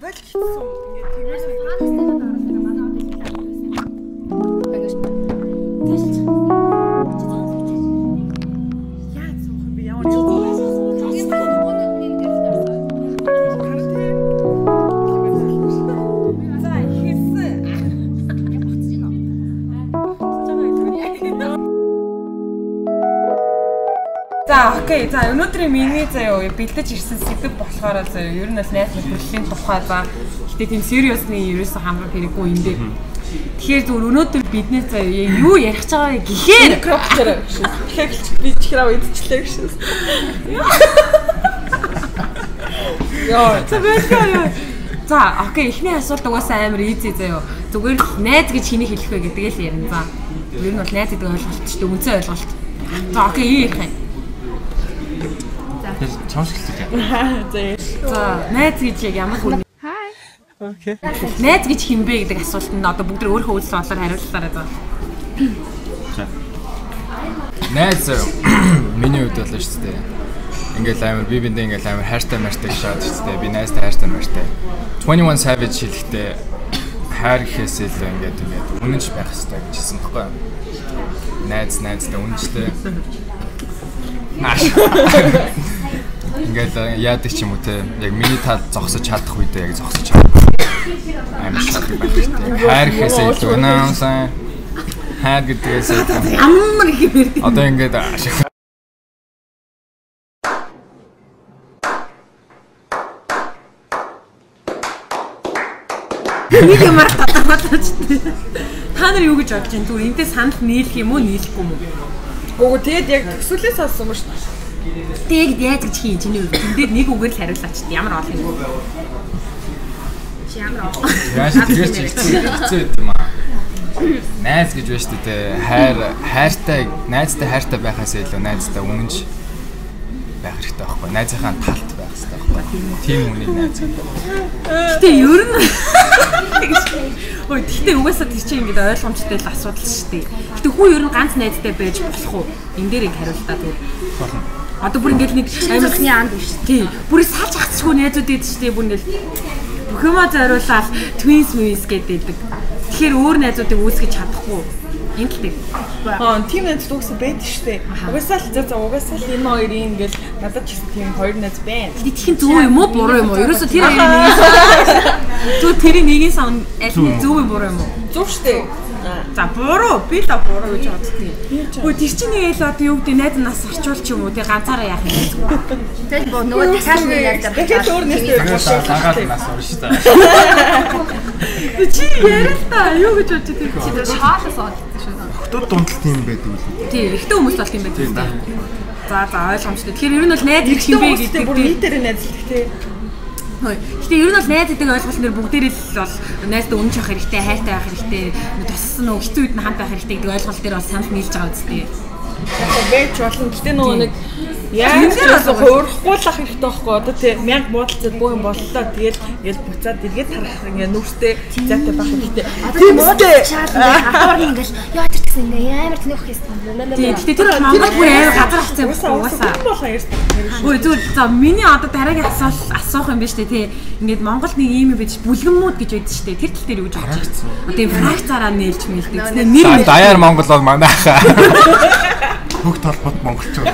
Тохиолдсон ингээд тиймээс окей, за өнөөдрийн миний заяа бэлдэж ирсэн сэдв болохоор заяа ер нь бас найз нөхөрлөлийн тухай за гэтээ тийм сериусны ерөөсөө хамрах хэрэггүй юм дээ. Тэгэхээр зөв өнөөдөр бидний заяа юу ярих гэж байгаа гэхээр микрофон гэхэлч би чихраа идчихлээ гэсэн. Яа, за окей, эхний асуулт угаасаа амар easy заяа. Зүгээр найз гэж хэнийг хэлэх вэ гэдгээ л ярина. За ер нь бол найз гэдэг ойлголт ч үндсэн ойлголт. За окей, юу ярих юм? Чамшилтэй. За, найз гэж яг ямар хүн? Hi. Окей. Найз гэж хинбэ гэдэг асуултанд одоо бүгд өөрийнхөө үйлс болоор хариуллаарай заа. Найз миний хувьд бол шүү дээ. Ингээл амар би биндээ ингээл амар хайртай мартай гэж шаад шүү дээ. Би найзтай хайртай мартай. 21 Savage хэлэхдээ хайр гэхээсээ л ингээд үнэнч байх хэрэгтэй гэж хэлсэн баггүй. Найзтай үнэнчтэй. Ингээл яадаг ч юм уу те яг миний тал зогсож чадах үедээ яг зогсож чадах амар шатдаг байх хэрэгтэй. Хайр гэхээсээ илүү наасан хайр гэдгээс Ямар их юм бэ? одоо ингээд Нэг юмар татаач. Та нар юу гэж бодож байна? Түр энэтэй санал нийлэх юм уу, нийлэхгүй юм уу? Гоо тэгээд яг төсөөлөөс олсон юм шүү дээ. Тэгэд яаж гэж хийн чиний үед тэндээ нэг үгээр л хариулаач. Ямар олон юм бэ? Чи ямар олон? яаж тэгэж хэцүү юм аа. Найз гэж байна шүү дээ. Хайртай найзтай хайртай байхаас илүү найзтай үнэнч байх хэрэгтэй байхгүй. Найзынхаа талт байх хэрэгтэй байхгүй. Тийм үнийг найз. Гэтэ ер нь Ой, тэгтээ угаасаа тийч ингэж ойлгомжтой л асуудал шүү дээ. Гэтэ хүн ер нь ганц найзтай байж болох уу? Энд дээр ингэ хариултаа түр. Одоо бүр ингэж нэг амьсганы анд биш. Тий. Бүр салж хацчихгүй найзууд байдаг шүү дээ. Бүр ингэж бүх юмаа зориулаад twins гэдэг. Тэгэхээр өөр найзуудыг үүсгэж чадахгүй. Ингэдэг. Тийм найз угаасаа байдаг шүү дээ. Угаасаа л угаасаа л энэ хоёрын ингэж надад ч тийм хоёр найз байна. Тэгэх зөв юм уу, буруу юм уу? Ерөөсөө тэр хоёрын нэг зөв тэрийн нэгийн сан аль нь зөв юм буруу юм уу? Зөв шүү дээ. За буруу, би л буруу гэж боддгийг. Хөө тэр чинь нэг л одоо юу гэдэг найз нас орчуул ч юм уу, тэг ганцаараа яах юм бэ? Тэгэл нөгөө дахиад нэг найз дахиад өөр нэстэй лагаад нас орно шүү дээ. Чи яриа та юу гэж бодож байгаа чи тэр шаалаас олдсон шүү. Хотод дундал тийм байдаг үү? Тийм, ихтэй хүмүүс бол тийм байдаг. За ойлгомжтой. Тэгэхээр ер нь бол найз гэж хинбэ гэдэг бүр нийтээр найзлах тий. Гэтэ ер нь бол найз гэдэг ойлголт нэр бүгдээрээ л бол найздаа үнэнч авах хэрэгтэй, хайртай байх хэрэгтэй, туссан уу хэцүү үед нь хамт байх хэрэгтэй гэдэг ойлголт дээр бас санал нийлж байгаа үстэй. Яг бэж болно. Гэтэ нөгөө нэг яаж хуурахгүйлах хэрэгтэй байхгүй одоо тий 1000 муудалцаад бүх юм боллоо тэгэл ингээл буцаад эргээд тарах ингээ нүрстэй зайтай байх хэрэгтэй. Тиймээ хатуур ингээл яа тэр гэсэн ингээ амар тэнийх хийсэн. Тий гэтэ тэр Монгол бүр амар газар хацсан угаасаа. Ой зүр за миний одоо дараагийн асуух юм биш үү тий ингээд Монголд нэг ийм юм байж бүлгэнмүүд гэж байдаг шүү дээ. Тэр тал дээр юу гэж бодож байна? Одоо фракцаараа нээлж мэлдэг. Нэр даяар Монгол бол манайхаа. Бүх толгойд монголчууд.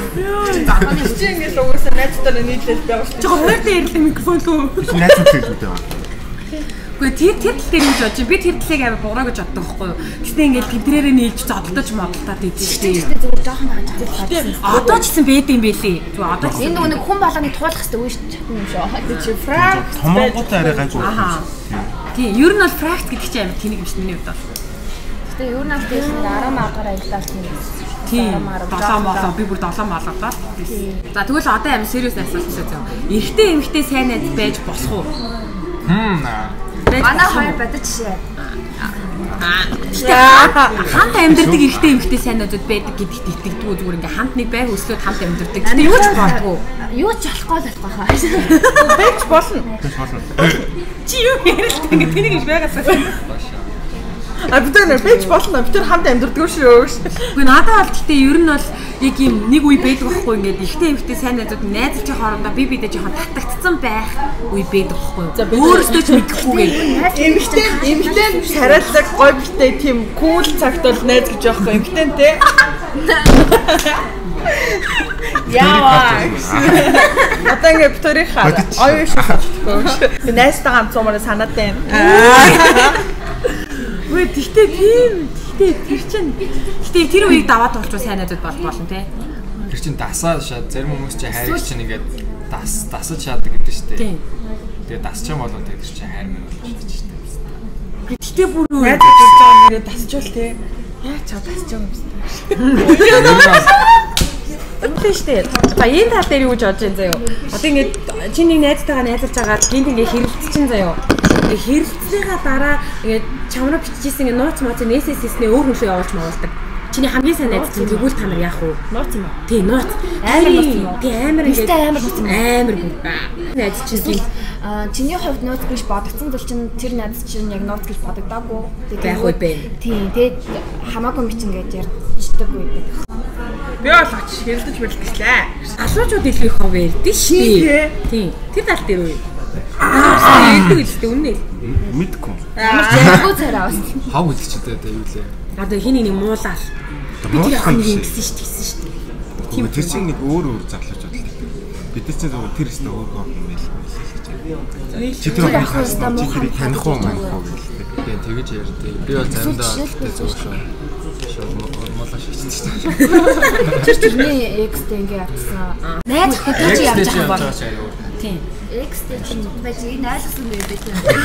Чи ингээд угаасаа найзтайгаа нийлээд байгаа шүү. Жохоо хоёртой ярилах микрофон лөө. Найзууд хэлдэг байгаа. Гэхдээ тэр тал дээр юу гэж бодож би тэр талыг амар буруу гэж боддог байхгүй юу. Гэхдээ ингээд тэвтрээрээ нийлж зодтолж модалтаад идэв шүү дээ. Зүгээр жоохон байгаа. Одоо ч гэсэн бэд юм бэлээ. Зүгээр одоо ч энэ нэг хүн болгоныг туулах хэрэгтэй үе шүү дээ. чи фракт Томонготой арай гайгүй. Тийм, ер нь бол фракт гэдэг чинь амар тэнэг юм шиг миний хувьд бол. Гэтэ ер нь аль тийм 10 маргаар аялдаа тийм. Тийм, 7 молоо би бүр 7 молоо. За тэгвэл одоо амар serious асуулт шүү дээ. Эрэгтэй эмэгтэй сайн найз байж болох уу? Манай хоёр бодож шээ. Хамт амьдардаг эрэгтэй эмэгтэй сайн найзууд байдаг гэдэгт итгэдэггүй зүгээр ингээ хамт нэг байг өслөөд хамт амьдардаг. Гэтэ юу ч болдгоо. Юу ч болохгүй л хаа. Байж болно. Чи юу ярилт ингээ тэнийг иш байгаасаа. А бид нар байж болно. Бид нар хамт амьдардаг шүү. Үгүй надад бол гэхдээ ер нь бол яг юм нэг үе байдаг байхгүй ингээд ихтэй эмхтэй сайн найзууд найзлж хоорондоо би бидээ жоохон татагдцсан байх үе байдаг байхгүй. Өөрөөсөө ч мэдэхгүйгээр эмхтэй шаралдаг гой битээ тийм кул цагт бол найзлж байхгүй эмхтэй те. Яа. Одоо ингээд битүүрийн хаа. Оюу шүү. Би найзтайгаа хамт сумаар санаад байна. Үгүй тэгтээ тийм тэр чинь гэтээ тэр үеийг даваад болчихвол сайн найзууд болно те. Тэр чинь дасаа шаад зарим хүмүүс чинь хайрыг чинь ингээд дасаж шаадаг гэдэг шүү дээ. Тэгээ дасч юм бол тэр чинь хайр мэн болж байна шүү дээ. Гэтээ бүр найз гэж байгаа нэрээ дасчвал те. Яа чаа дасч байгаа юм бэ? Үнэн шүү дээ. За энэ тал дээр юу гэж бодож байна заяа. Одоо ингээд чи нэг найзтайгаа найзалж байгаа гинт ингээд хэрэлцчихэн заяа. Ингээд хэрэлцснийхаа дараа ингээд чамраа биччихсэн ингээд нууц мууц нээсэсэснээ өөр хөлөө явуулж магаддаг. Чиний хамгийн сайн найз чинь тэгвэл та нар яах вэ? Нууц юм уу? Тий, нууц. Амар нууц юм уу? Тий, амар ингээд амар нууц юм. Амар гүн. Найз чинь гинт чиний хувьд нууц гэж бодогдсон зүйл чинь тэр найз чинь яг нууц гэж бодогдоогүй. Байх үе бэ. Тий, тэгээд хамаагүй бичин гэж ярьдаг үе байдаг. Би бол оч хэрэлдэж бэлтгэлээ. Асуучууд илүү их хов ярьдэн шүү. Тийм. Тэр тал дээр үе. Ярьдаг л дээ үнэ. Мэдгүй. Ямар зэрэггүй царай авсан. Хав үлчтэй дээ юу лээ. Одоо хин нэг муулаад. Би тэр охин ингэсэн шүү дээ. Тийм тэр чинь нэг өөр зарлаж бодлоо. Бид нар чинь зөвхөн тэр өстө өөр гоо юм байл. Чи тэр охин хааснаа чи тэрийг таних уу мань уу гэлээ. Тэгэж ярьдээ. Би бол заримдаа зөв шүү. Молоо шийдсэн шүү дээ. Тэрний экстэй ингээ авсан. Найз охинтой чи явж байгаа бол. Тийм. Экстэй чи байж найзсан байдаг.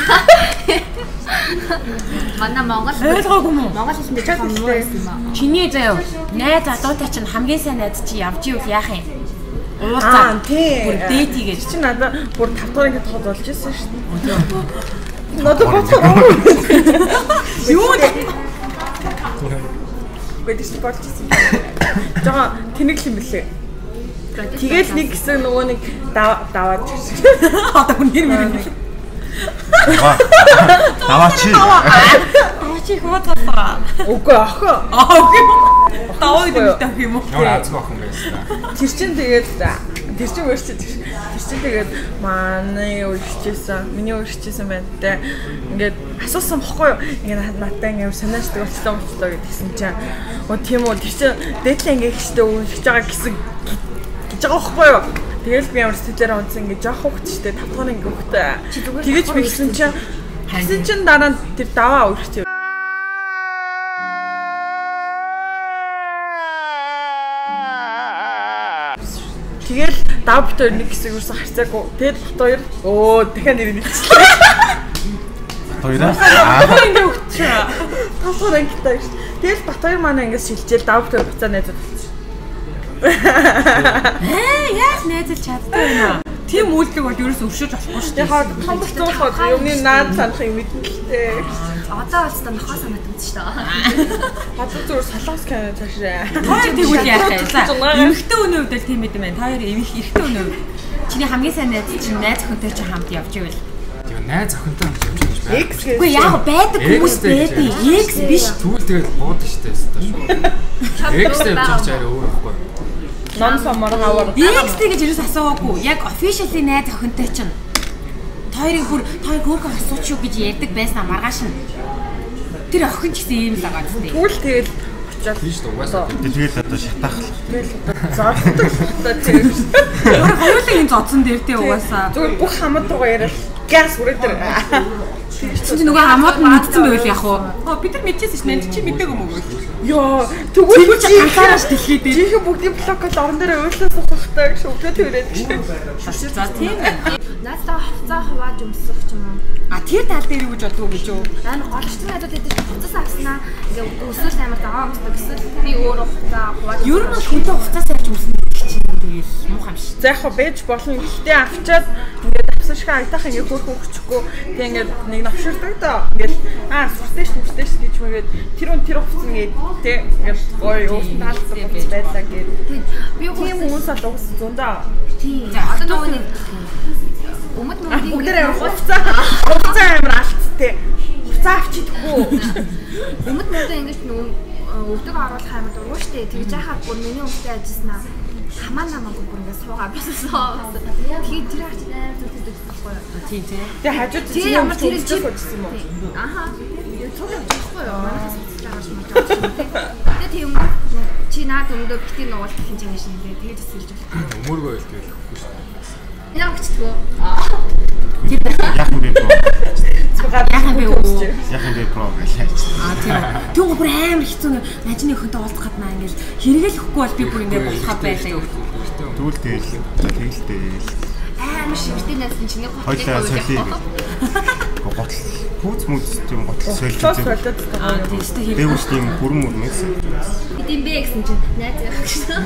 Манай Монгол хэлэндээ жоохон муу юм аа. Чиний заяа. Найз адуутай чинь хамгийн сайн найз чи явж ивэл яах юм? Аа тий. Бүр дээт хийж чи надад бүр 5 дахь ингэ тоход болж ирсэн шүү дээ. Надад боцоо. Юу вэ? Гэдэг чи болж ирсэн. Жага тэнэг юм бэлээ. Тэгэл нэг хэсэг нөгөө нэг даваад ирсэн. Одоо нэр мэр. Даваачи. Даваачи хөөдгоо. Үгүй охин. Окей. Даваа гэдэг юм уу? Ямар азгүй охин байсан. Тэр чинь тэгээд тэр чинь өөрчлөж тэр чинь тэгээд манай өөрчлөжсэн. Миний өөрчлөжсэн байна те. Ингээд асуусан бохгүй юу? Ингээд надтай ингээд санаачдаг болчихлоо гэдгсэн чинь. Оо тийм үү. Тэр чинь дээдлээ ингээд ихтэй өөрчлөж байгаа гэсэн гэж байгаа бохгүй юу? Тэгэл би ямар сэтгэлээр унтсан ингээд жоох хөвгчтэй 5 дахь ингээд хөвгтэй. Тэгэж бигсэн чинь дараа нь тэр даваа өөрчлөж тэгэл дав бит хоёр нэг хэсэг юусан харцаагүй. Тэгэд бит хоёр дахиад нэр нэгчлээ. Хоёроо. Ингээ өгчөө. Тасгаар ангитай шүү. Тэгэл бит хоёр манай ингээс шилжээл дав бит хоёр буцаа найзад. Яаж найзалж чаддаг юм аа? Тийм үйлдэл бол ерөөс өвшөж болохгүй шүү дээ. Яг том бохоо юмны наад санах юм мэдлээ. Одоо бол нохоо санаад үзсэн шүү дээ. Хадад зүгээр солонгос кино цаашаа. Хоёр тэгвэл яах вэ? Эмэгтэй хүний хувьд л тийм байт юм байна. Хоёр эрэгтэй хүний хувьд. Чиний хамгийн сайн найз чинь найз охинтой ч хамт явж ивэл. Тийм найз охинтой хамт явж байгаа шүү. Үгүй яг байдаг хүмүүс байдаг. X биш. Тэгвэл тэгэл буудаг штэ шүү. X-тэй явж байгаа ч арай өөр байхгүй. Ном сомор хавар. X-тэй гэж юус асуугаагүй. Яг officially найз охинтой чинь. Тойрыг бүр хөөрхөн асууч юу гэж ярьдаг байснаа маргааш нь. Тэр охин ч гэсэн ийм л байгаа зү. Тэгвэл тэгэл очиад тийм шүү угаасаа. Тэгээд одоо шатаах л. Тэгэл зоддог та тийм. Хоёулаа энэ зодсон дээр тий угаасаа. Зүгээр бүх хамт руу яриад газ үрээд тэр. Чи нөгөө хамууд нь мэдсэн байвал яах вэ? Бид нар мэдчихсэн ш. Нанд чи мэдээгүй юм уу? Йоо, тэгвэл чи анхаараш дэлхийд. Жихэн бүгдийн блокод орон дээр өөрлөө сухахтай гэж өглөө төрээд чинь. За тийм. Наадаа хувцас хувааж өмсөх ч юм уу. Тэр тал дээр юу гэж бодов гэж юу? Наа голчтой надад гэдэг хувцас авснаа. Ингээ өсвөл амар дагаа өмсдөг гэсэн. Би өөрөө хувцас хувааж. Ер нь хүнтэй хувцас авч өмснө чинь тэгэл муухай юм шиг. За яг бэж болно. Гэхдээ авчаад ингээд авсан шиг айтах ингээ хөөрхөн өгчихгүй. Тэг ингээд нэг навширдаг доо. Ингээд сүртэш гэж мэгээд тэр хувцас ингээд тэг ингээд гоё уусан таалцсан хувцас байлаа гээд. Би тийм хүмүүс ал уус зөндөө. Тийм. Одоо нөгөө нэг өмд мөдийн бүгдээ хувцас амар алдтай. Хувцас авчидгүй. Өмд мөдөө ингэж нөгөө өвдөг оруулах амар дургуй штэ. Тэгж яхаа бүр миний өвдөө ажилласнаа хамаа намаагүй бүр ингэ суугаа босоо. Тэгээд тэр хач амар зүтгэдэг байхгүй юу? Тийм тийм. Тэгээ хажууд чи ямар тэр чиг үзсэн юм уу? Аха. Цог явахгүй юу? Манайхаас цааш мэж байгаа. Тэгээ тийм чи наад өмдөө битгий нуулах гэж ингэ шин тэгээд төсөлж байна. Өмөргөө хэлдэг гэхгүй шүү дээ. Яа гिचдгөө. Яхан би бро. Яхан би үү? Яхан би бро гэж хайж. Тийм. Түнг бүр амар хэцүү ажны өхөнтэй уулзах гаднаа ингээл хэрэгэл өгөхгүй бол би бүр ингээд болохоо байлаа. Түл тэгэл. Амар шивэртэй найзын чиний хойлоо солиё. Готл. Хүүц мүц тийм готл солиё гэдэг. Тийм шүү дээ. Дэвш тийм бүрэн мөрнөөс. Идэм бэ гэсэн чинь найз яах гэсэн.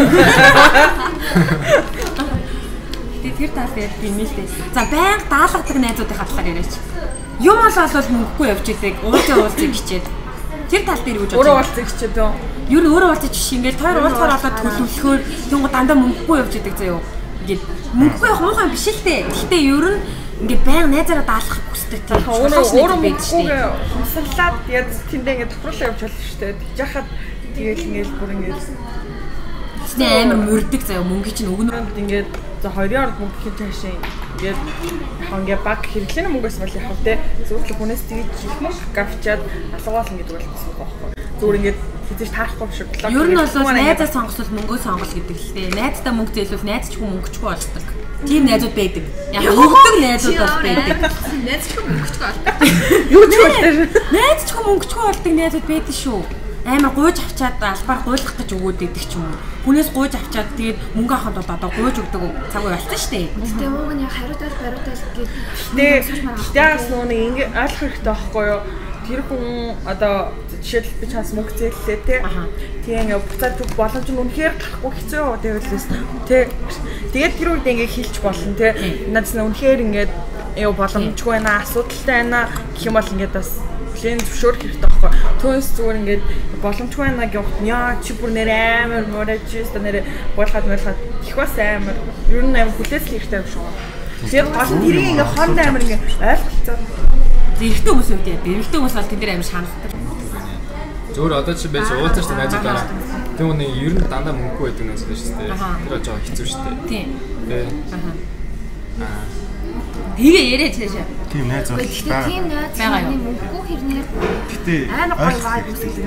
Тэр тал дээр би нэлээд. За байнга даалгадаг найзуудынхаа талаар яриач. Юм бол мөнгөгүй явж идэг. Уулзах хичээд. Тэр тал дээр юу гэж өөрөө уулзах хичээд үү? Юу өөрөө уулзах жишээ ингээл тойр уулзахаар болоод төлөвлөхөөр тэнгуү дандаа мөнгөгүй явж идэг заяа. Ингээд мөнгөгүй явах муухай биш л дээ. Гэхдээ ер нь ингээд байнга найзаараа даалгах хүсдэг тийм. Өөрөө мөнгөгүй хумсарлаад яд тэндээ ингээд тохируулаа явж болно шүү дээ. Тэгж яхад тэгэл ингээл бүр ингээд амар мөрдөг заяа мөнгө чинь өгнөнд ингээд за 20-аар мөнгө хийн таашаа ингээд хонгээ баг хэрэглэн мөнгөөс бол яхав те зөвхөн хүнээс тэгж их мөнгө авчаад алгуулна гэдэг бол бас байхгүй. Зүгээр ингээд хизээж таахгүй биш үү? Ер нь бол найзаа сонгосвол мөнгөө сонгол гэдэг л те. Найзтай мөнгө зээлвэл найзчгүй мөнгөчгүй болдог. Тийм найзууд байдаг. Яг өгдөг найзууд бол байдаг. Найзчгүй мөнгөчгүй болдог. Юу ч болдог. Найзчгүй мөнгөчгүй болдог найзууд байдаг шүү. Амар гуйж авчаад албаар гуйлах гэж өгөөд идэг ч юм уу. Хүнээс гуйж авчаад тэгээд мөнгө авахд бол одоо гуйж өгдөг цаг үе болсон шүү дээ. Гэтэ ууг нь яг хариутай гэдэг. Тэгээс нүг ингэ ойлгох хэрэгтэй байхгүй юу? Тэр хүн одоо жишээлбэл би чаас мөнгө зээллээ те. Тийм ингээ буцаад зүг боломж нь үнэхээр гарахгүй хэцүү юу гэвэлээс те. Тэгээд тэр үед ингээ хэлж болно те. Надаас нь үнэхээр ингээ ёо боломжгүй байна, асуудалтай байна гэх юм бол ингээ бас плен зөвшөөрөх хэрэгтэй байхгүй. Түүнээс зүгээр ингээд боломжгүй байна гэвч яа чи бүр нэр амар морож өстө нэр болгоод их бас амар ер нь амар хүлээсэл хэрэгтэй юм шүү. Тэгээд гол тэрийг ингээ хоорондоо амар ингээ ойлголцоо. Зэрэгтэй хүмүүс үү дээ. Зэрэгтэй хүмүүс бол тэнд амар шаналдаг. Зөөр одоо чи байж уулзах чинь найзуудаараа тэр хүний ер нь дандаа мөнгөгүй байдаг найз шүү дээ. Тэр жоо хэцүү шүү дээ. Тийм. Аа. Тэгээ яриач таашаа. Тийм найз бол байгаа. Тийм найз мөнгөгүй хэрнээ. Гэтэ амар гоё вайб үүсгэж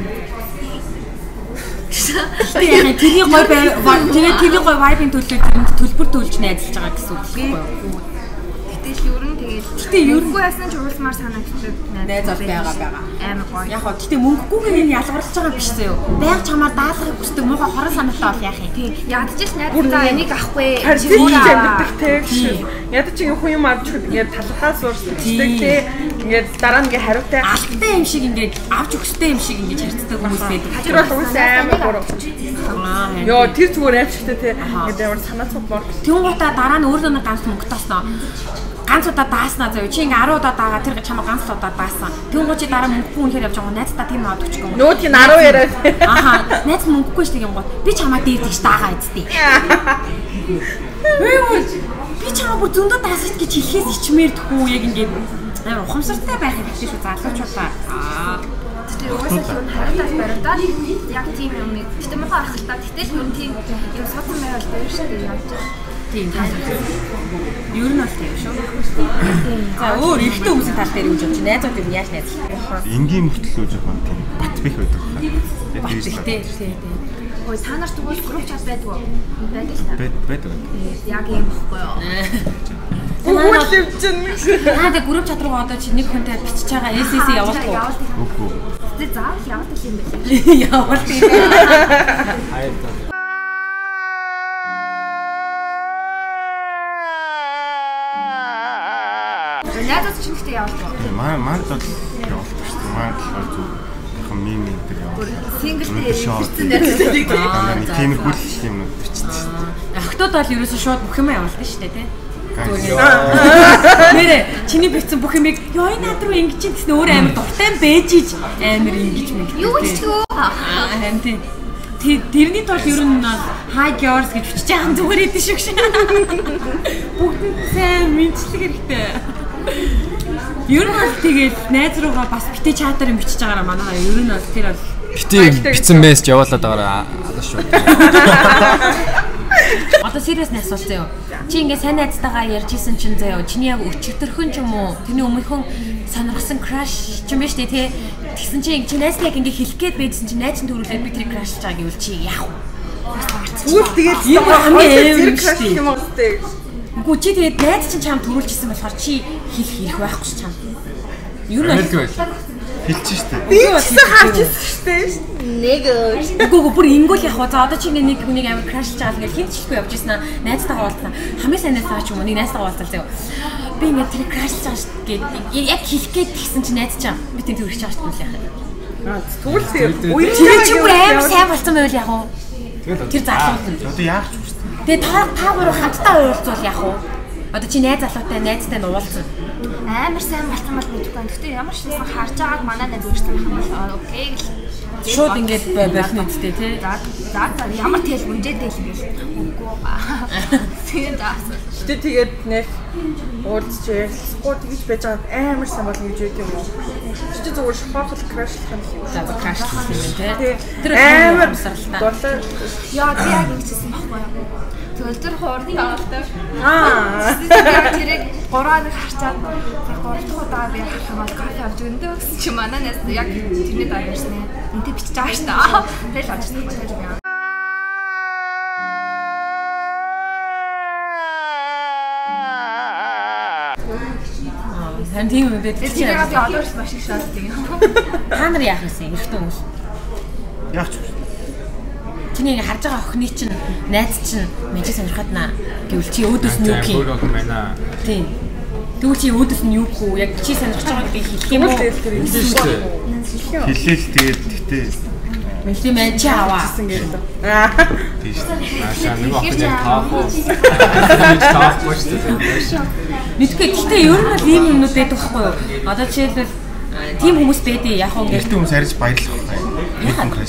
байна. Тэгээ гоё тэгээ тэрний гоё вайбын төлөө төлбөр төлж найзалж байгаа гэсэн үг байхгүй юу? Гэтэл ер нь тэгээд мөнгөгүй яасан ч уулзмаар санагддаг найз бол байгаа. Амар гоё. Яг гоо гэтээ мөнгөгүйгээр энэ ялгарлаж байгаа биш зөө. Байг чамаар даалгахыг хүсдэг муухай хорон санаатай бол яах юм? Тийм. Ядчих найзаа энийг авахгүй. Чи өөрөө амьддаг те. Ядчих ингэ хүн юм авч өгдөг ингээд талхаас уурсдаг те. Ингээд дараа нь ингээ хариутай алтай юм шиг ингээд авч өгстэй юм шиг ингээд харцдаг хүмүүс байдаг. Тэр бол үс амар гурав. Йоо тэр зүгээр аимшигтай те. Ингээд амар санаа цуглаар. Тэнгуудаа дараа нь өөрөө ганц мөнгө тоосноо. Ганц удаа дааснаа заяа. Чи ингээ 10 удаа даагаа тэр чамаа ганц удаа даасан. Тэнгууд чи дараа мөнгөгүй үнэхээр явж байгаа найздаа тийм аваад өчгөө. Нүүдгийн 10 яриад. Аха. Найз мөнгөгүй ш тийм гоо. Би чамаа дээрдэж даагаа эцтэй. Би чамаа бүр зөндөө даасч гэж хэлхээс ичмээр тхүү яг ингээ амар ухамсартай байх хэрэгтэй шүү залуучуудаа. Тэр уусаа юм харагдаж бариудаа яг тийм юм. Гэтэ мохоо ахалтаа. Гэтэл хүн тийм юм содон байвал дээр шүү дээ явж байгаа. Тийм. Ер нь бол тийм шүү. За өөр ихтэй хүмүүсийн тал дээр юу гэж бодож байна? Найзууд юу яаж найзлах? Энгийн мөртлөө жоохон тийм бат бих байдаг. Тийм. Ой та нар тэгвэл групп чат байдаг уу? Байдаг л та. Байдаг. Яг юм бохгүй юу? Үүлэв чинь. Наад групп чат руу одоо чи нэг хүнтэй бичиж байгаа SSC явуулах уу? Үгүй. Тэ заавал явуулах юм байна. Явуулах юм. Хайртай. Надад ч ихтэй явуулах. Манд бол явуулах шүү дээ. Манд бол зөв мим гэдэг явуулах. Синглтэй ирсэн найзууд. Тийм хүлч юмнууд бичдэг. Охтууд бол ерөөсөө шууд бүх юм явуулдаг шүү дээ, тий. Нэрэ чиний бичсэн бүх юмыг ёо над руу ингэж гэсэн өөр амар дуртай бэжиж амар ингэж мэг. Юу гэж тгөө? Харин тий. Тэрний тул ер нь hi girls гэж бичиж байгаа юм зүгээр идэв шүү шин. Бүгд сайн мэдчлэг хэрэгтэй. Ер нь бол тэгээд найз руугаа бас битээ чатаар юм бичиж байгаараа манай ер нь бол тэр бол битсэн мессеж явуулаад байгаараа алаш шүү. Одоо сериусны асуулт заяа. Чи ингээ сайн найзтайгаа ярьжсэн чинь заяа. Чиний яг өчигдөрхөн ч юм уу? Тэрний өмнөхөн сонирхсан crush ч юм биш үү те? Тэгсэн чинь чи найзтай яг ингээ хэлэх гээд байжсэн чинь найз нь төрүүлээд би тэрийг crush чагаа гэвэл чи яах вэ? Үгүй тэгээд ийм хамгийн crush юм уу те? Үгүй чи тэгээд найз чинь чам төрүүлчихсэн болохоор чи хэлэх байхгүй ч чам. Юу нэ? Хэлчих штэ. Би ч харж штэ. Нэг үгүй бүр ингүүл яг за одоо чи нэг хүнийг амар crush чаал ингээл хинт чихгүй явж ирсэн аа найзтайгаа уулзсан. Хамгийн сайн найзтайгаа ч юм уу нэг найзтайгаа уулзсан заяа. Би ингээд тэр crush чааш гээд яг хэлэх гээд тэгсэн чи найз чам би тэр төрөх чааш түл яах юм. Тэгвэл үе чи бүр амар сайн болсон байвал яах вэ? Тэр залуу. Одоо яах ч үстэй. Тэгээ та гурав хамтдаа уулзвал яах вэ? Одоо чи найз залуутай найзтай нь уулзсан. Амар сайн болсон бол мэдгүй байна. Гэхдээ ямар ч юм харж байгааг манай найз өөрсдөө юм бол окей гэл. Шууд ингээд болно үстэй тий. За ямар тэл үнжээд тэл гэл. Үгүй ба. Тэгээд заасан. Гэтэ тэгээд нэг уулзч ярьсгүй тэгж байж байгаа амар сайн болно гэж үгүй юм уу? Чи зүгээр шохол crash-лах юм шиг. За crash-лах юм тий. Тэр амар босрлаа. Дурлаа. Яа би яг ингэсэн байхгүй юу? Тэгэл тэр хуурны явалтай. Тэрийг 3 хоног харчаад тэр 3 дахь удаа би харах юм бол кофе авч өндөө гэсэн чи манай нас яг тэрний даа ярьсан ээ. Үнтэй бичиж байгаа шүү дээ. Тэгэл авчихсан тэгэл яа. Хан тийм үү бид чи яг би одоорч маш их шаарддаг юм. Та нар яах вэ? Эртөө хүмүүс. Яах ч Чиний харж байгаа охины чинь найз чинь мэж сонирхоод наа гэвэл чи өөдөөс нь юу гэх юм байна. Тийм. Тэгвэл чи өөдөөс нь юу гэх үү? Яг чи сонирхож байгааг би хэлэх юм уу? хэлээл тэгээд тэгтээ Мэлти мэн чи аваа гэсэн гэдэг. тийш. Аашаа нэг охин яг таахгүй. Таахгүй шүү дээ. Мэдгүй гэхдээ ер нь бол ийм юмнууд байдаг байхгүй юу? Одоо жишээлбэл тийм хүмүүс байдیں۔ Яг уу гэртээ хүмүүс арьж баярлах байна. Яахан краш.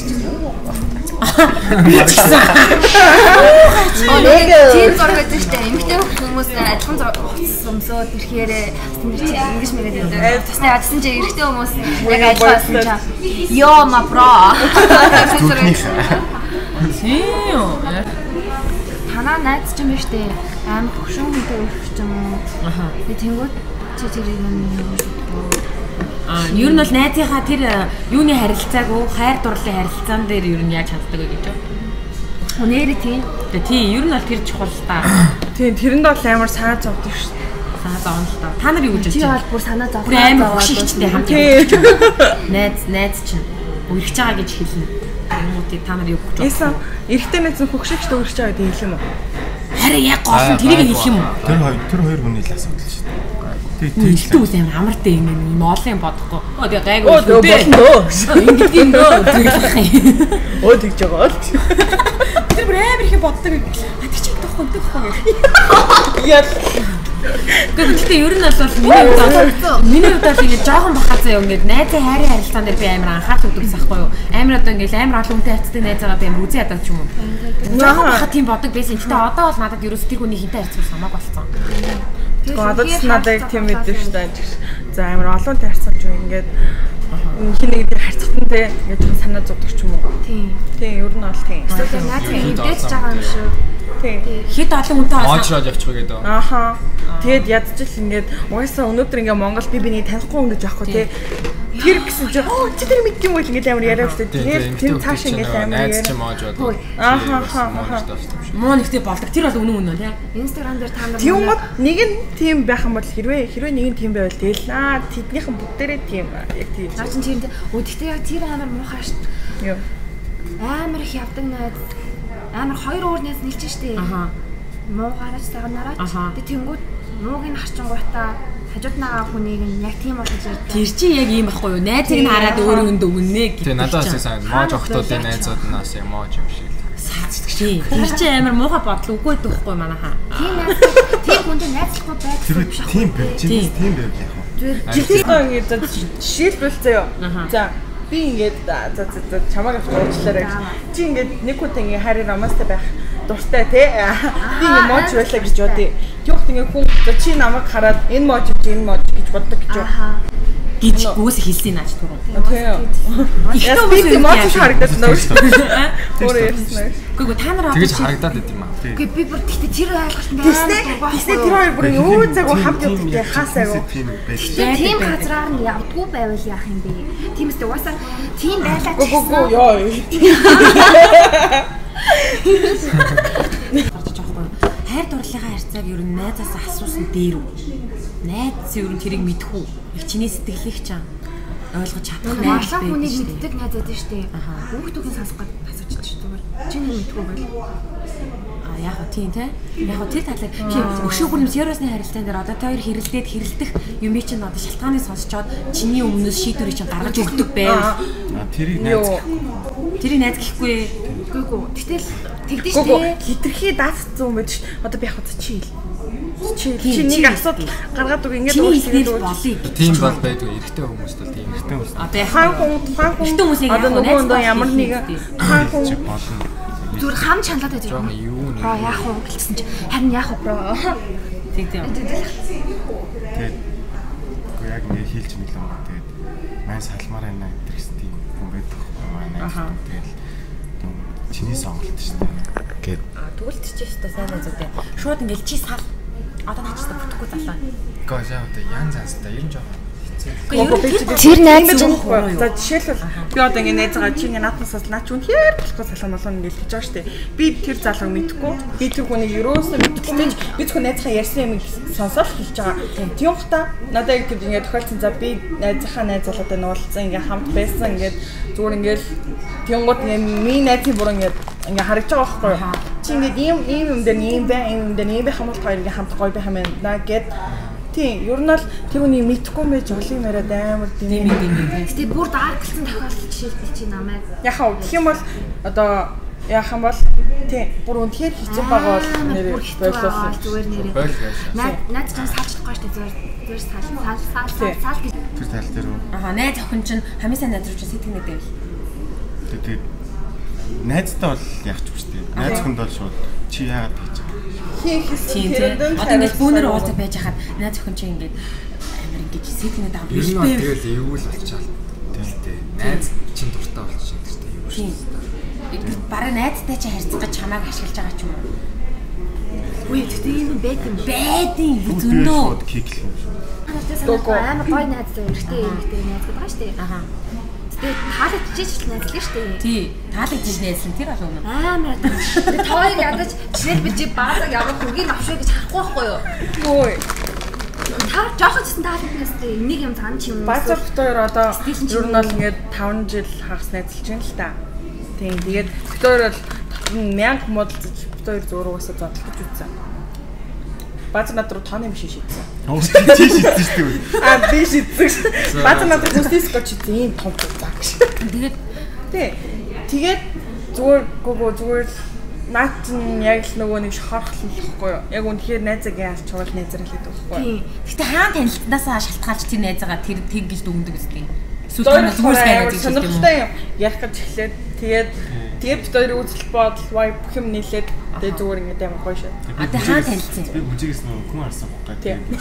Тийм зураг өгчтэй эмэгтэй хүмүүс адилхан зураг өмсөөд ирэхээр ингэж мэрэд байдаг. Тэсний адсан чи эрэгтэй хүмүүс яг ажилласан чам. Йоо ма бро. Тийм. Танаа найз ч юм биш үү? Аим төгшөн хүнтэй өгч юм уу? Би тэнгууд чи тэрийг юм ер нь бол найзынхаа тэр юуны харилцааг уу хайр дурлалын харилцаан дээр ер нь яаж ханддаг вэ гэж байна. Нэрээ тийм. Тийм ер нь бол тэр чухал та. Тийм тэрэнд бол амар санаа зовдөг шүү дээ. Санаа зовно л та. Та нар юу гэж бодож байна? Би бол бүр санаа зовх. Амар хөшигчтэй хамт явж. Найз чинь үргэж байгаа гэж хэлнэ. Юмуудыг та нар юу гэж бодож байна? Эрэгтэй найз нь хөшигчтэй үргэж байгаа гэдэг хэлэх юм уу? Харин яг гол нь тэрийг хэлэх юм уу? Тэр хоёр хүний л асуудал шүү дээ. Тэгтээ үс юм амартай юм ийм олон бодохгүй. Тэгээ гайгүй ингэж юм дөө. Оо тэгж байгаа л. Тэр бүр амар их боддог. Тэг чи тоххой гэх. Яа. Гэхдээ ер нь бол миний хувьд бол ингэ жоохон бахаа заяа ингэ найзын хайрын харилцаан дээр би амар анхаарал өгдөгс ахгүй юу. Амар одоо ингэ амар олон хүнтэй харьцдаг найзаагаа би амар үзий яддаг ч юм уу. Жоохон бахаа тийм бодог байсан. Гэхдээ одоо бол надад ерөөс тэр хүний хинтэй харьцах хамаагүй болсон. Тэгээд одоо ч надад тийм мэддэг шүү дээ. За амар олон таарсан ч юм ингээд хин нэг дээр харьцахтан те ингээд санаа зовдөг ч юм уу. Тийм. Тийм ер нь бол тийм. Эсвэл наадах эвдэж байгаа юм шүү. Тийм. Хэд олон хүнтэй онцроод явчих вэ гэдэг. Ааха. Тэгээд ядчих ингээд угаасаа өнөөдөр ингээд Монгол би биний танихгүй юм гэж аахгүй те. Тэр гэсэн чи чи тэр мэддэг юм бол ингээд амар яриа шүү дээ. Тэгээд тийм цааш ингээд амар яриа. Найз чи моож бод. Ааха. Муу нэгтэй болдог. Тэр бол үнэн үнэн тий. Инстаграм дээр та нар тийм уу нэг нь тийм байх юм бол хэрвээ нэг нь тийм байвал тэгэл тэднийхэн бүгдээрээ тийм яг тийм. Наа чин тийм үү гэхдээ яг тэр амар муухай шүү. Юу. Амар их явдаг найз. Амар хоёр өөр найз нийлж штэ. Аха. Муу гараж цагнараа. Тэг тэнгууд мууг нь харчингуудаа хажууд нагаа хүнийг нь яг тийм болгож ярьдаг. Тэр чи яг ийм байхгүй юу? Найзыг нь хараад өөрөө өнд өгнө гэх. Тэг надаас сайн моож охтуудын найзууднаас юм моож юм шиг. Тий. Тэр чи амар муухай бодол үгүй дөөхгүй манайхаа. Тийм найз. Тийм хүндээ найзлахгүй байдаг биш. Тийм байж тийм байв яг. Жишээ ингээд жишээлбэл заяа. За би ингээд за чамайг авч уучлаарай гэж. Чи ингээд нэг хүнтэй ингээд хайрын романстай байх дуртай тий. Би ингээд мооч байлаа гэж бодъё. Тэгвэл ингээд хүн чи намайг хараад энэ мооч гэж боддог гэж юу. гэж үгээс хэлсэн нааж түрүү. Тийм. Би тийм мооч харагдаад байна шүү дээ. Өөр ярьсан. Үгүй та нар тэгэж харагдаад байт юм аа. Үгүй би бүр тэгтээ тэр ойлголт Тэснэ тэр хоёр бүр юу цаг хамт явдаг хаасаа юу. Тийм газраар нь явдггүй байвал яах юм бэ? Тиймээс угаасаа тийм байлаа ч гэсэн. Ёо. Хайр дурлалынхаа харьцааг ер нь найзаас асуусан дээр үү? Найз ер нь тэрийг мэдэх үү? Их чиний сэтгэлийг ч ойлгож чадах найз байх. Хүнийг мэддэг найз байдаг шүү дээ. Хүүхдүүдийн сонсох гэж асууж зүгээр. Чиний мэдгүй байл. Яг нь тийм те. Яг нь тэр талаар өшөөгөр юм сериусны харилцаан дээр одоо та хоёр хэрэлдэх юм чинь одоо шалтгааныг сонсчоод чиний өмнөөс шийдвэрийг чинь гаргаж өгдөг байв. Тэрийг найз гэхгүй. Үгүй. Гэтэл тэгдэж шүү дээ. Хитрхи даацсан юм байдаг шүү. Одоо би яг чи нэг асуудал гаргаад үг ингэж болъё. Тийм бол байдаг. Эрэгтэй хүмүүст бол тийм эрэгтэй хүмүүс. Одоо хаан хүмүүсийг одоо нөгөө ямар нэгэн хаан хүн зүгээр хам чаналаад байдаг юм. Бро яах вэ гэсэн чи харин яах вэ бро. Тийм. Тэгээд үгүй яг ингэ хийлж мэглэн байна. Тэгээд маань салмаар байна гэсэн тийм хүн байдаг. Манай тэгээд чиний сонголт шүү дээ. Гэт. Тэгвэл тийч шүү дээ сайн найзуудаа. Шууд ингээл чи сал. Одоо наачтай бүтэхгүй залаа. Гоо яа одоо ян заастаа ер нь жоо. Тэр найз чинь за жишээлбэл би одоо ингэ найзгаа чи ингэ наатнасаас наач үнэхээр болохгүй салхам болгоно гэж хэлж байгаа шүү дээ. Би тэр залууг мэдхгүй. Би тэр хүнийг ерөөсөө мэдхгүй. Би зөвхөн найзгаа ярьсан юм сонсоод хэлж байгаа. Тийм хта надад яг ингэ тохиолдсон за би найзынхаа найз залуутай нуулцсан ингэ хамт байсан ингэ зүгээр ингээл тиймгот ингэ миний найзын бүр ингэ харагдаж байгаа байхгүй юу? Чи ингэ ийм юм дээр ийм байх хамт хоёр ингэ хамт гоё байх юм байна гэд. Тийм, ер нь л тэрүүний мэдхгүй мэж олон яриад амар тийм. Гэтэ бүр дааргалсан тохиолдол жишээлбэл чи намайг яхаа гэх юм бол одоо яах юм бол тийм бүр үнэхээр хэцүү байгаа бол нэр байлуулсан. Зүгээр нэрээ. Найз чинь салчлахгүй шүү дээ зүгээр сал гэж. Тэр тал дээр үү? Найз охин чинь хамгийн сайн найз руу чинь сэтгэнэ дээр. Тэгээд найзтай бол яах ч үстэй. Найз хүнд бол шууд чи яагаад гэж одоо ингэж бүүнээр уулзаж байж хахад найз охин чинь ингэж амар ингэж сэтгэнэ даа биш бэ. Тэгэл эвгүй л болчихвол. Тэгтээ найз чинь дуртай болчих юм шүү дээ. Эвгүй. Бараг найзтай чи харьцах гэж чамайг ашиглаж байгаа ч юм уу? Үгүй тэгтээ юм байдیں۔ Зөндөө. Амар гоё найзтай эрэгтэй найз байгаа шүү дээ. Тэгээд таалагдчихж найзлаа шүү дээ. Тий, таалагдчих найзлан тэр бол үнэ. Амар тооёр ядаж жишээл би чи баазаг ямар хөгийг авшаа гэж харахгүй байхгүй юу? Ой. Та жоохон ч гэсэн таалагдсан шүү дээ. Энийг юм цаан чи юм. Баазаг хоёр одоо ер нь бол ингээд 5 жил хагас найзлж байна л та. Тийм. Тэгээд хоёр бол 1000 модалж хоёр зургуусаа зодлож үзсэн. Бааз над руу тооны биш шийдсэн. Чи шийдсэн шүү дээ. Би шийдсэн. Бааз над руу хүсэсгөө чи ийм том заа гэж. Тэгээд зүгээр наад чинь яг л нөгөө нэг шохорхлохгүй юу? Яг үнэхээр найзаг яаж чуул найзаар хэлээд байхгүй юу? Гэтэ хаан танилцсанаас шалтгаалж тэр найзаагаа тэр тэг гэж дүгндэг үстэй. Эсвэл зүгээр сайн гэж хэлдэг юм уу? Ярих гэж эхлээд тэгээд хоёрын үзэл бодол бүх юм нийлээд тэгээд зүгээр ингээд амар гоё шүү. Одоо хаан танилцсан. Би бүжигээс нөгөө хүн харсан байхгүй.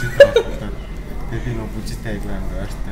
Тэгээд би нөгөө бүжигтэй айгүй амар ойртой.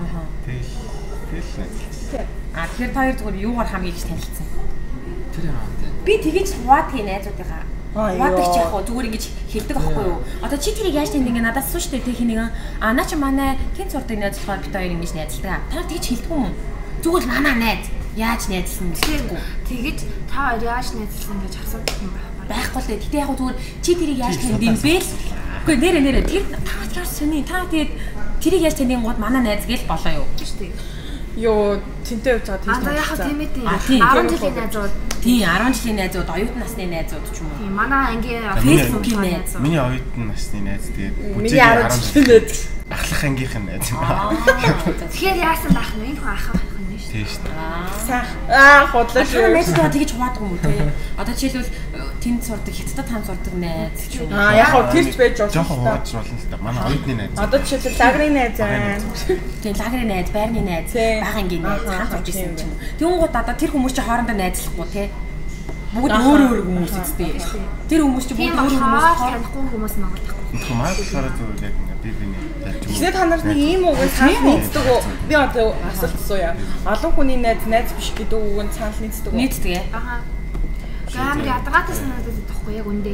Тэгэл найзлаа. Тэгэхээр хоёр зүгээр юугаар хамгийн их танилцсан? Тэр яа вэ? Би тэгэж хуваадгийн найзуудынхаа хуваадаг ч яг зүгээр ингэж хэлдэг аахгүй юу? Одоо чи тэрийг яаж тэнд ингэ надаас суу штэ тэг хинэг наа чи манай тэнц сурдаг найз болохоор бид хоёр ингэж найзалдаг. Та тэгэж хэлдэг юм уу? Зүгээр л манай найз яаж найзлсан гэхгүй. Тэгэж та хоёр яаж найзлсан гэж асуудаг юм байхгүй л дээ. Гэтэ яг зүгээр чи тэрийг яаж тэнд юм бэ л. Үгүй нэрэ тэр та сони та тэгээд тэрийг яаж тэнд гууд манай найз гээл болоо юу? Штэ. Йоо, тэнтэй явж байгаа тийм. Одоо яг тийм ээ. 10 жилийн найзууд. Тийм, 10 жилийн найзууд, оюутан насны найзууд ч юм уу. Тийм, манай ангийн Facebook-ийн найз. Миний оюутан насны найз тэгээд бүжиг 10 жилийн найз. Ахлах ангийнх нь найз. Тэгэхээр яасан байх вэ? Энэ хүн ахах юм шүү. Тийм шүү дээ. Худлаа шүү. Найзгаа тэгэж хуваадаг юм уу те? Одоо жишээлбэл тэнд сурдаг, хятадд хам сурдаг найз ч юм. Яг хоо тэрч байж болно. Жохон хувааж болно л да. Манай оюутны найз. Одоо жишээлбэл лагрын найз байна. Тийм, лагрын найз, байрны найз, багангийн найз, хамт сурж ирсэн ч юм уу. Тэнгууд одоо тэр хүмүүс чи хоорондоо найзлахгүй те? Бүгд өөр хүмүүс үстэй. Тэр хүмүүс чи бүгд өөр хүмүүс танихгүй хүмүүс Монгол байхгүй. Манай болохоор зүгээр яг ингэ би биний талж юм. Эхний та нарт нэг ийм үг санал нийцдэг үү? Би одоо асуулт асууя. Олон хүний найз биш гэдэг үг нь санал нийцдэг үү? Нийцдэг. Аха. Гам ядгатай санагдаад байхгүй яг үндэ.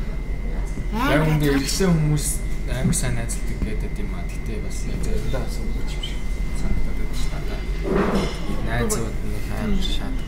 Яг үндэ ирсэн хүмүүс амар сайн найзлдаг гэдэг юм аа. Гэтэ бас яг зөвлөө асууж биш санагдаад байна шүү дээ. Найзууд нэг амар шатдаг.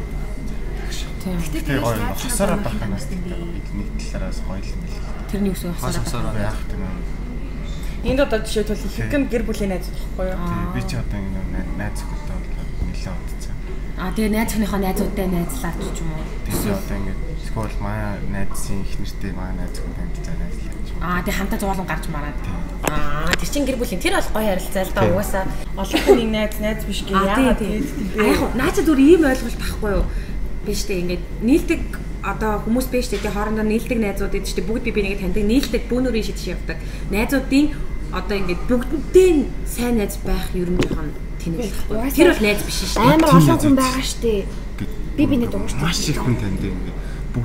Гэхдээ хасараа баханаас нэг талаараас гоё юм байна. Тэрний үсээ хасараа яах юм. Энд одоо жишээлбэл ихэнх гэр бүлийн найз байхгүй юу? Би ч одоо ингэ найз хөтөө нэлээд удацсан. Тэгээ найзынхаа найзуудтай найзлаад ч юм уу. Тэгээ одоо ингэ скол маа найзын их нэртэй маа найз хүн танилцаа найзлаа гэж. Тэгээ хамтаа зуулан гарч мараад. Тэр чин гэр бүлийн тэр бол гоё харилцаа л да угаасаа олон хүний найз биш гээ яагаад тэгээд яг наача зүр ийм ойлголт тахгүй юу? Биш үү ингээд нийлдэг одоо хүмүүс биш үү хоорондоо нийлдэг найзууд гэдэг чинь бүгд би нэгэ таньдаг нийлдэг бүүнөрийн шидэж явдаг найзуудын одоо ингээд бүгднтэй сайн найз байх ер нь жоохон тэнэг. Тэр бол найз биш шүү. Амар олон хүн байгаа штэ. Би биний дуурч. Маш их хүн таньдаг ингээд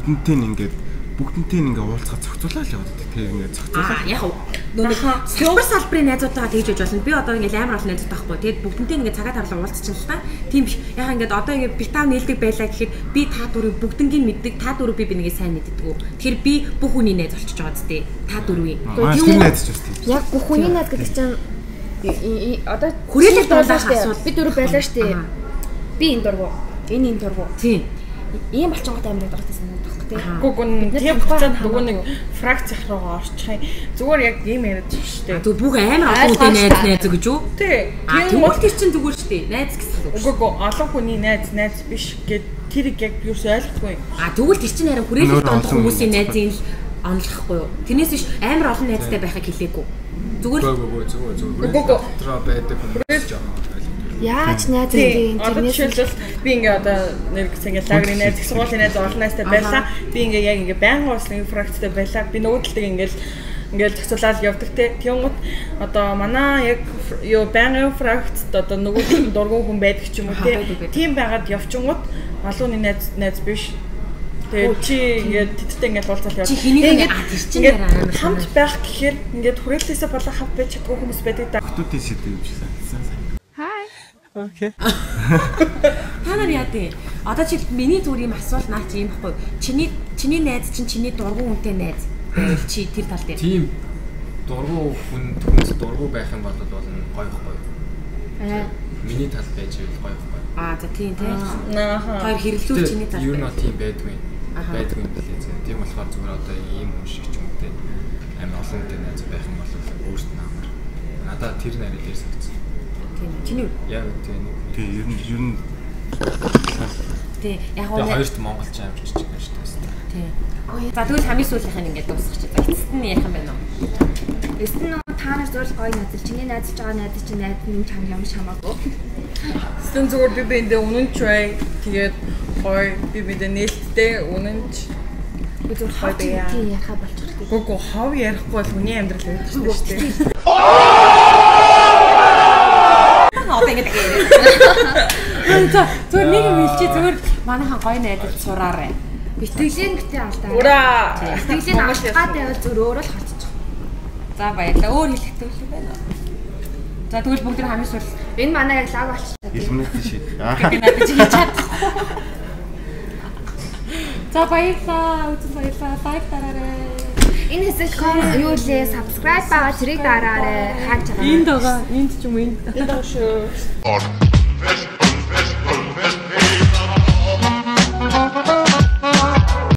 бүгднтэй ингээ уулзгаа зохицуулаа л яваад байдаг. Тэгээ ингээ зохицуулаа. Яг нөгөө супер салбарын найзуудтайгаа тэгж яж болно. Би одоо ингээ амар олон найзууд байхгүй. Тэгээд бүгднтэй ингээ цагаа тарлаа уулзчихсан л та. Тийм биш. Яг ингээ одоо ингээ би тав нийлдэг байлаа гэхэд би та дөрөв бүгднгийн мэддэг. Та дөрөв би бинийгээ сайн мэддэг. Тэгэхээр би бүх хүний найз болчихж байгаа зү. Та дөрвийн. Тийм найз ч үстэй. Яг бүх хүний найз гэдэг чинь одоо хүрээлэл дуулах асуулт. Би дөрөв байлаа штэ. Би энэ дургу. Энэ дургу. Тийм. Ийм болчихгоо амар дуртай санагдах тий. Гүгүн тийм хугацаанд нөгөө нэг фракц руугаа орчих юм. Зүгээр яг ийм яриад штэ. Тэг бүх амар олон хүнтэй найз гэж үү? Тий. Тэгвэл тэр чинь зүгээр штэ. Найз гэсэн үг. Үгүй олон хүний найз биш гэд тэрийг яг юу ч ойлгохгүй. Тэгвэл тэр чинь харин хүрээлэл дондох хүмүүсийн найзын онлохгүй юу? Тэрнээс биш амар олон найзтай байхыг хэлээгүй. Зүгээр зүгээр. Дотроо байдаг хүмүүс жаа. Яаж найз гэдэг одоо жишээлбэл би ингээ одоо нэг ингэ лагерийн найз, их сургуулийн найз, олон найзтай байлаа. Би ингээ яг ингээ байнгын ууслын фракцтай байлаа. Би нөгөөдөлтөг ингээл зохицуулаад явдаг те. Тэнгууд одоо манай яг юу байнгын фракцт одоо нөгөөдөлтөнд дургуун хүн байдаг ч юм уу те. Тийм байгаад явчингууд малууны найз биш. Тэгээд чи ингээд тэдтэй ингээд уулзаад яваа. Чи хэнийг ингээд хамт байх гэхээр ингээд хүрээлэлээсээ болоо хамт байж чадгүй хүмүүс байдаг да. Хотуудын сэдв юм шиг санагдсан. Окей. Та нар яа дээ? Одоо чи миний зүгээр юм асуул наа чи юм баггүй. Чиний найз чинь чиний дургуун хүнтэй найз байвал чи тэр тал дээр. Тийм дургуун хүнс дургуун байх юм бол гоё ихгүй. Миний тал байж ивэл гоё ихгүй. За тийм тийм. Хоёр хэрэглүүл чиний тал. Юу нөө тийм байдгүй. Байдгүй юм билээ. Тийм болохоор зүгээр одоо ийм хүн шиг ч юм уу те. Амар олон хүнтэй найз байх юм бол өөрсдөө амар. Надад тэр нарийн дээр санагдсан. Чиний яг тийм ер нь тий яг уу хоёрт монголч амар чичиг байна шүү дээ. Тий. За тэгвэл хамгийн сүүлийнх нь ингээд дуусгах чинь. Эцэст нь яах юм бэ нөө? Эцэст нь та нар зүгээр гоё найзал чиний найзалж байгаа найз чинь найз нь чам юм шамаагүй. Стэн зүгээр би биндээ үнэн ч бай. Тэгээд гоё би биндээ нээлттэй үнэн ч зүгээр гоё бай. Тий яхаа болчих. Гүг хов ярихгүй бол хүний амьдрал байдаг шүү дээ. Одоо ингэ тэгээд. Зүгээр нэг юм хэлчих зүгээр манайхан гоё найдаж сураарай. Битгэлийн битээ алдаа. Ура. Битгэлийн авахгаад байвал зүгээр өөрөө л харчих. За баярлалаа. Өөр хэлэхтэй юм байна уу? За тэгвэл бүгд хамгийн сүүл энэ манай яг лаг болчихлоо. Илмнэт шийд. Би надад хийж чадахгүй. За баярлалаа. Үзэн баярлалаа. Лайк дараарай. Энэ хэсэг юу лээ subscribe байгаа зэрэг дараарай. Хааж байгаа. Энд байгаа. Энд ч юм энд. Энд байгаа шүү.